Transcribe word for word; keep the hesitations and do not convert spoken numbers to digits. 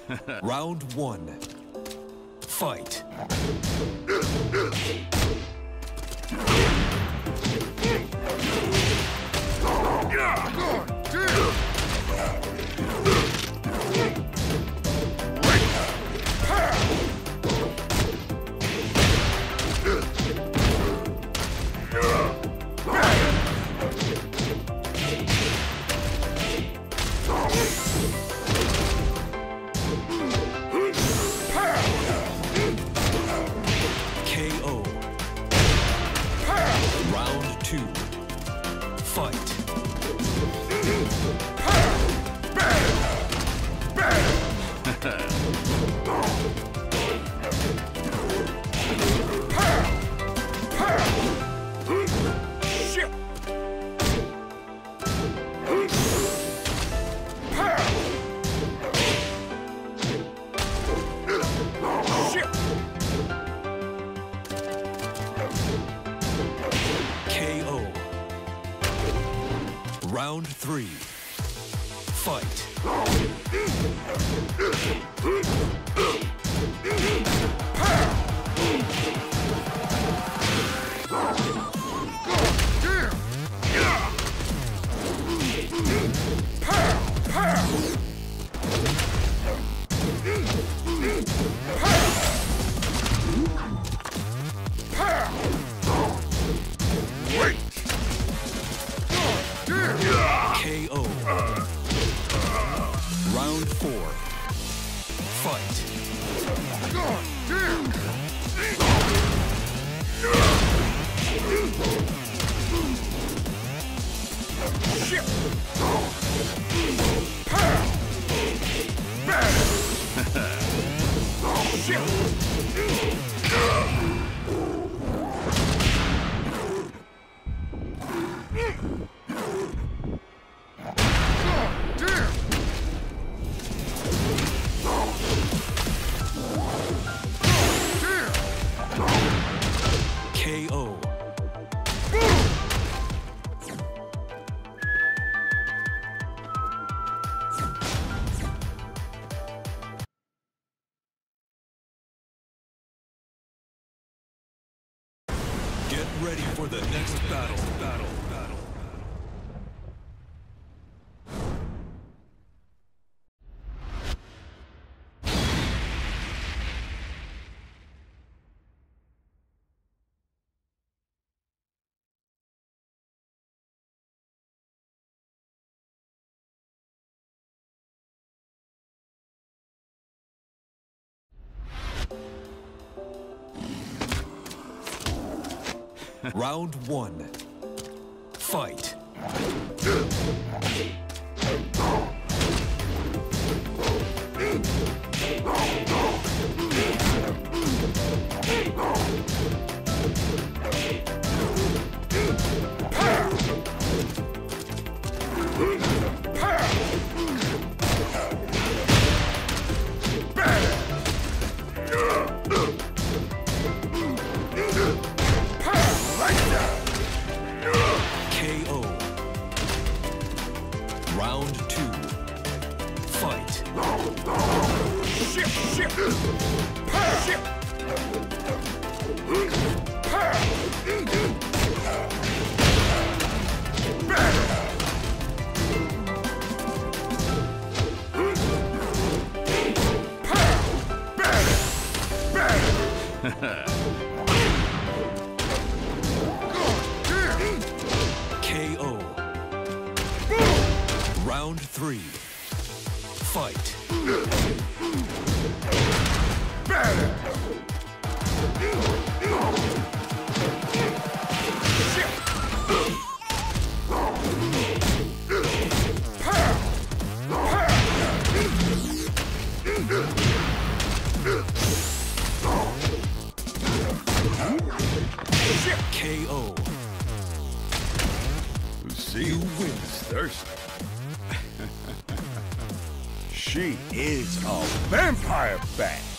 Round one. Fight. K O. Round two. Fight. K O. Round three. Fight. K O. Round four. Fight. K O. Get ready for the next battle. Battle. Battle. Round one. Fight. K O. Round two. Fight. Ship, ship. Ship. K O. Round three. Fight. K O. See who wins thirsty. She is a vampire bat.